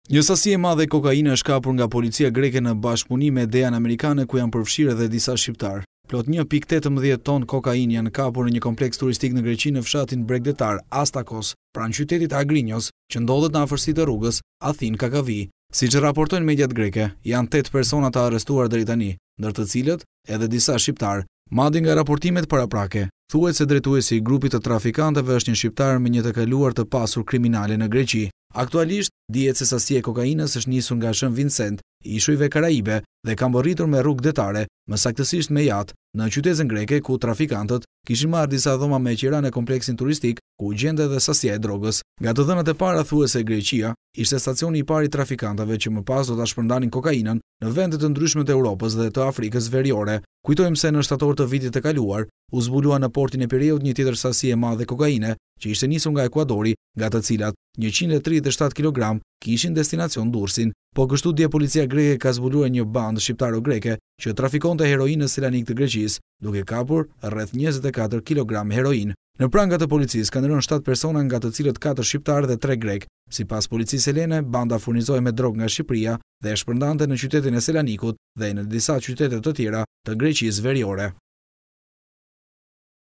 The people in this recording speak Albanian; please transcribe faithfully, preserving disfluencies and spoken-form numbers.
Një sasi e madhe kokaine është kapur nga policia greke në bashkëpunim me D E A-n amerikane ku janë përfshirë edhe disa shqiptar. Plot një pikë tetëmbëdhjetë ton kokainë janë kapur në një kompleks turistik në Greqi në fshatin bregdetar Astakos, pranë qytetit Agrinos, që ndodhet në afërsi të rrugës Athin-Kakavi. Siç raportojnë mediat greke, janë tetë persona të arrestuar deri tani, ndër të cilët edhe disa shqiptar. Madje nga raportimet paraprake, thuhet se drejtuesi i grupit të trafikantëve është një shqiptar me një të kaluar të pasur kriminale në Greqi. Aktualisht, dihet se sasia e kokainës është nisur nga Shën Vincent i Ishujve Karaibe dhe ka mbërritur me rrugë detare, më saktësisht me yacht, në qytetin greke ku trafikantët kishin marrë disa dhoma me qira në kompleksin turistik ku u gjende edhe sasia e drogës. Nga të dhënat e para thuhet se Greqia ishte stacioni i parë i trafikantëve që më pas do ta shpërndanin kokainën në vende të ndryshme të Europës dhe të Afrikës Veriore. Kujtojmë se në shtator të vitit të kaluar u zbulua në portin e Pireut një tjetër sasi e madhe kokaine që ishte nisur nga Ekuadori, nga të cilat njëqind e tridhjetë e shtatë kilogram kishin destinacion Durrësin. Po kështu dje policia greke ka zbuluar një bandë shqiptaro-greke që trafikonte heroinë në Selanik të Greqisë, duke kapur rreth njëzet e katër kilogram heroinë. Në prangat e policisë kanë rënë shtatë persona, nga të cilët katër shqiptarë dhe tre grek. Sipas policisë helene, banda furnizohej me drogë nga Shqipëria dhe e shpërndante në qytetin e Selanikut dhe në disa qytete të tjera të Greqisë Veriore.